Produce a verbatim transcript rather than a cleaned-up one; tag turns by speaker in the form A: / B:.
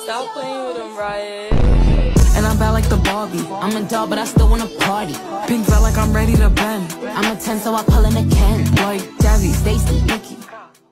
A: Stop playing with him, Riot.
B: And I'm bad like the Barbie. I'm a doll, but I still wanna party. Pink felt like I'm ready to bend. I'm a ten, so I pull in a Ken. Like Jazzy, Stacy, Nikki.